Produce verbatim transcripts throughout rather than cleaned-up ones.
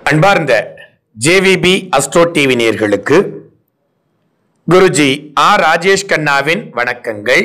அன்பார்ந்த JVP astro TV நேயர்களுக்கு Guruji R Rajesh கண்ணாவின் வணக்கங்கள்.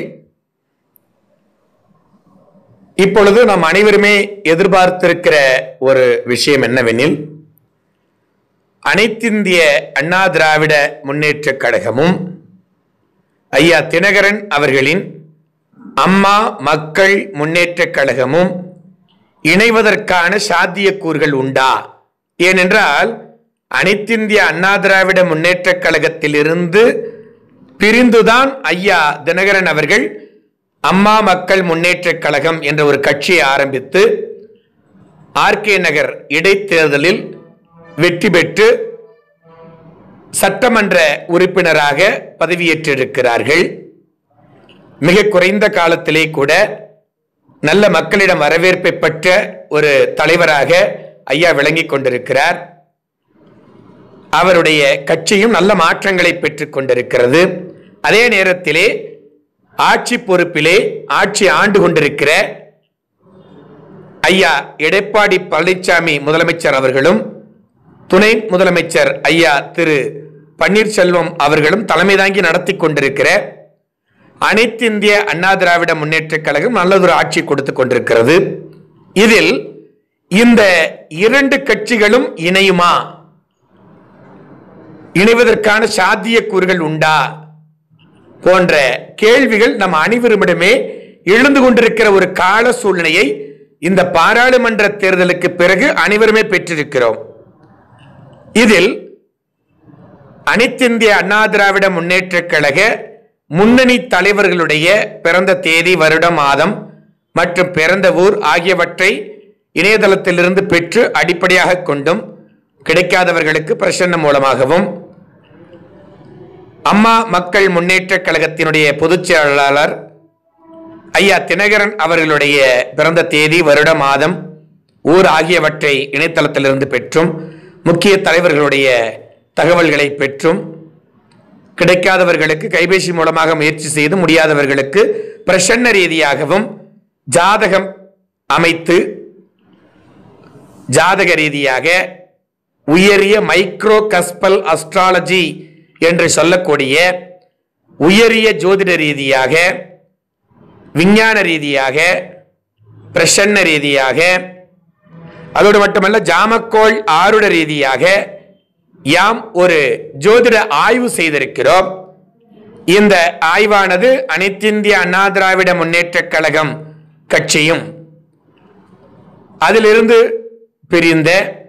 இப்பொழுது நாம் அனைவருமே எதிர்பார்த்திருக்கிற ஒரு விஷயம் என்னவெனில், அனைத்திந்திய அண்ணா திராவிட முன்னேற்ற கழகமும் ஐயா தினகரன் அவர்களின் அம்மா மக்கள் முன்னேற்ற கழகமும் இணைவதற்கான சாத்தியக்கூறுகள் உண்டா? ஏனென்றால் அனைத்திந்திய அண்ணா திராவிட முன்னேற்ற கழகத்தில் இருந்து பிரிந்துதான் ஐயா தினகரன் அவர்கள் அம்மா மக்கள் முன்னேற்ற கழகம் என்ற ஒரு கட்சியை ஆரம்பித்து ஆர்கே நகர் இடைத்தேர்தலில் வெற்றி பெற்று சட்டமன்ற உறுப்பினராக பதவியேற்றிருக்கிறார்கள். மிக குறைந்த காலத்திலே கூட நல்ல மக்களிடம் வரவேற்பை பெற்ற ஒரு தலைவராக ஐயா விளங்கிக் கொண்டிருக்கிறார். அவருடைய கட்சியும் நல்ல மாற்றங்களை பெற்றுக் கொண்டிருக்கிறது. அதே நேரத்திலே ஆட்சி பொறுப்பிலே ஆட்சி ஆண்டு கொண்டிருக்கிற ஐயா எடப்பாடி பழனிசாமி முதலமைச்சர் அவர்களும் துணை முதலமைச்சர் ஐயா திரு பன்னீர்செல்வம் அவர்களும் தலைமை தாங்கி நடத்தி கொண்டிருக்கிற அனைத்து இந்திய அண்ணா திராவிட முன்னேற்ற கழகம் நல்லதொரு ஆட்சி கொடுத்து கொண்டிருக்கிறது. இதில் இந்த இரண்டு கட்சிகளும் இணையுமா? இணைவதற்கான சாத்தியக்கூறுகள் உண்டா? போன்ற கேள்விகள் நம் அனைவருமிடமே எழுந்து கொண்டிருக்கிற ஒரு கால சூழ்நிலையை இந்த பாராளுமன்ற தேர்தலுக்கு பிறகு அனைவருமே பெற்றிருக்கிறோம். இதில் அனைத்திந்திய அண்ணா திராவிட முன்னேற்ற கழக முன்னணி தலைவர்களுடைய பிறந்த தேதி, வருடம், மாதம் மற்றும் பிறந்த ஊர் ஆகியவற்றை இணையதளத்திலிருந்து பெற்று அடிப்படையாக கொண்டும், கிடைக்காதவர்களுக்கு பிரசன்ன மூலமாகவும், அம்மா மக்கள் முன்னேற்ற கழகத்தினுடைய பொதுச் செயலாளர் ஐயா தினகரன் அவர்களுடைய பிறந்த தேதி, வருடம், மாதம், ஊர் ஆகியவற்றை இணையதளத்திலிருந்து பெற்றும், முக்கிய தலைவர்களுடைய தகவல்களை பெற்றும், கிடைக்காதவர்களுக்கு கைபேசி மூலமாக முயற்சி செய்து, முடியாதவர்களுக்கு பிரசன்ன ரீதியாகவும் ஜாதகம் அமைத்து ஜாதக ரீதியாக உயரிய மைக்ரோ கஸ்பல் அஸ்ட்ராலஜி என்று சொல்லக்கூடிய உயரிய ஜோதிட ரீதியாக, விஞ்ஞான ரீதியாக, பிரசன்ன ரீதியாக, அதோடு மட்டுமல்ல ஜாமக்கோள் ஆருட ரீதியாக யாம் ஒரு ஜோதிட ஆய்வு செய்திருக்கிறோம். இந்த ஆய்வானது அனைத்திந்திய அண்ணா திராவிட முன்னேற்ற கழகம் கட்சியும் அதிலிருந்து பிரிந்த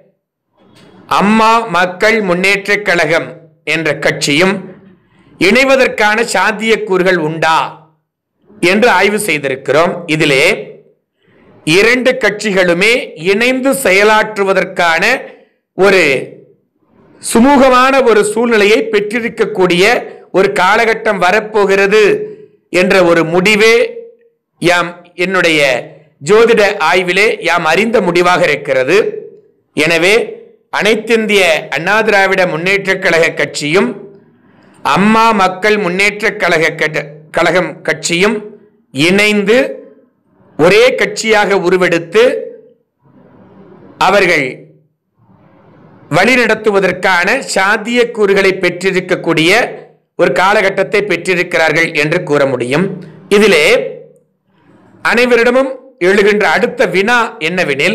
அம்மா மக்கள் முன்னேற்ற கழகம் என்ற கட்சியும் இணைவதற்கான சாத்தியக்கூறுகள் உண்டா என்று ஆய்வு செய்திருக்கிறோம். இதிலே இரண்டு கட்சிகளுமே இணைந்து செயலாற்றுவதற்கான ஒரு சுமூகமான ஒரு சூழ்நிலையை பெற்றிருக்கக்கூடிய ஒரு காலகட்டம் வரப்போகிறது என்ற ஒரு முடிவே யாம் என்னுடைய ஜோதிட ஆய்விலே யாம் அறிந்த முடிவாக இருக்கிறது. எனவே அனைத்திந்திய அண்ணா திராவிட முன்னேற்ற கழக கட்சியும் அம்மா மக்கள் முன்னேற்ற கழக கழகம் கட்சியும் இணைந்து ஒரே கட்சியாக உருவெடுத்து அவர்கள் வழிநடத்துவதற்கான சாத்தியக்கூறுகளை பெற்றிருக்கக்கூடிய ஒரு காலகட்டத்தை பெற்றிருக்கிறார்கள் என்று கூற முடியும். இதிலே அனைவரிடமும் எழுகின்ற அடுத்த வினா என்னவெனில்,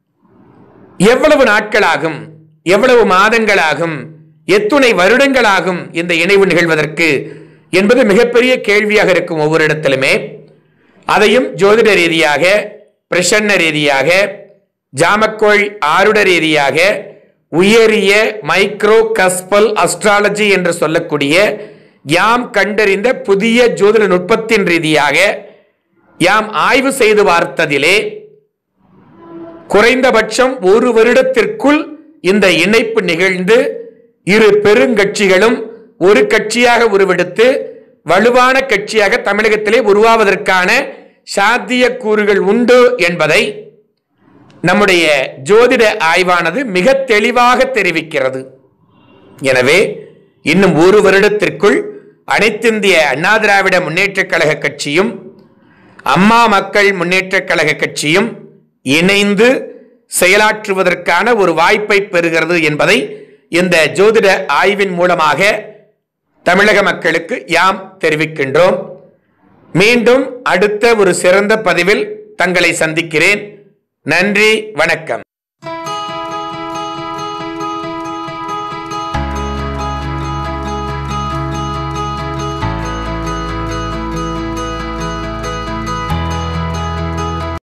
எவ்வளவு நாட்களாகும், எவ்வளவு மாதங்களாகும், எத்துணை வருடங்களாகும் இந்த இணைவு நிகழ்வதற்கு என்பது மிகப்பெரிய கேள்வியாக இருக்கும் ஒவ்வொரு இடத்திலுமே. அதையும் ஜோதிட ரீதியாக, பிரசன்ன ரீதியாக, ஜாமக்கோள் ஆருட ரீதியாக, உயரிய மைக்ரோ கஸ்பல் அஸ்ட்ராலஜி என்று சொல்லக்கூடிய யாம் கண்டறிந்த புதிய ஜோதிட நுட்பத்தின் ரீதியாக யாம் ஆய்வு செய்து பார்த்ததிலே குறைந்தபட்சம் ஒரு வருடத்திற்குள் இந்த இணைப்பு நிகழ்ந்து இரு பெருங்கட்சிகளும் ஒரு கட்சியாக உருவெடுத்து வலுவான கட்சியாக தமிழகத்திலே உருவாவதற்கான சாத்தியக்கூறுகள் உண்டு என்பதை நம்முடைய ஜோதிட ஆய்வானது மிக தெளிவாக தெரிவிக்கிறது. எனவே இன்னும் ஒரு வருடத்திற்குள் அனைத்திந்திய அண்ணா திராவிட முன்னேற்ற கழக கட்சியும் அம்மா மக்கள் முன்னேற்ற கழக கட்சியும் இணைந்து செயலாற்றுவதற்கான ஒரு வாய்ப்பை பெறுகிறது என்பதை இந்த ஜோதிட ஆய்வின் மூலமாக தமிழக மக்களுக்கு யாம் தெரிவிக்கின்றோம். மீண்டும் அடுத்த ஒரு சிறந்த பதிவில் தங்களை சந்திக்கிறேன். நன்றி, வணக்கம்.